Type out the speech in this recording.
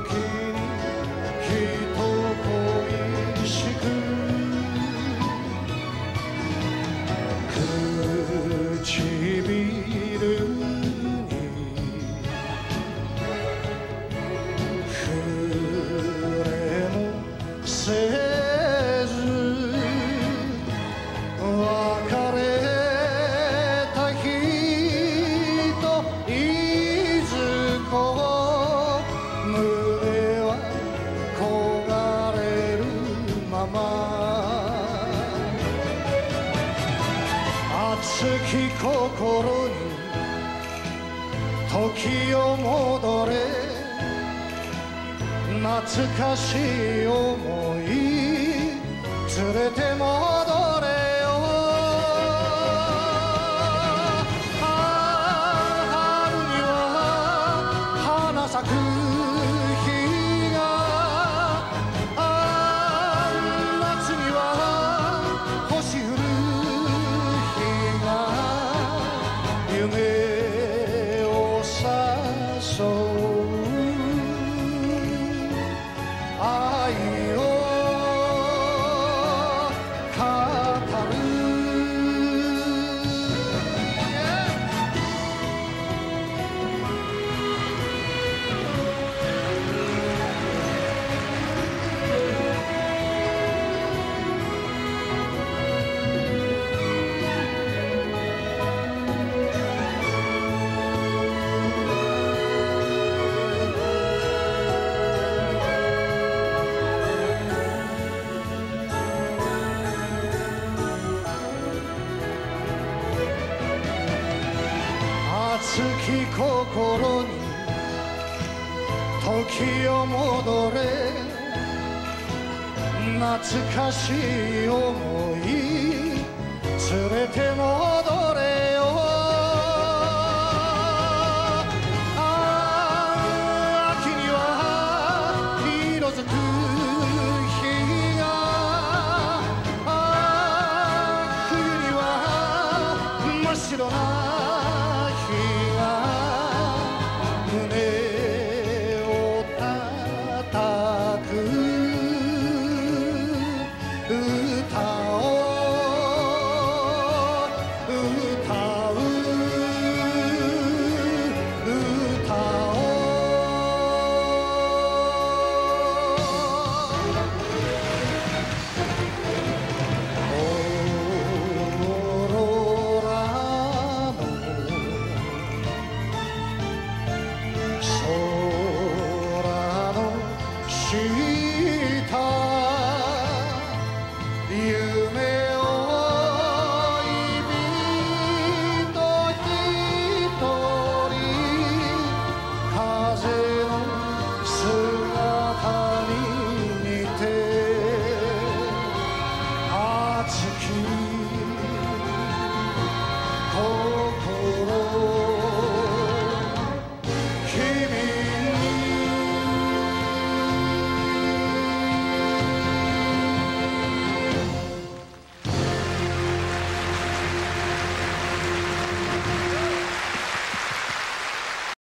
に人恋しく唇に触れもせず別れた人いずこ胸は焦がれるまま熱き心に時を戻れ懐かしい想い連れて戻れよ春には花咲く日が夏には星降る日が夢を誘う愛を語る熱き心に時を戻れ懐かしい想い連れて戻れ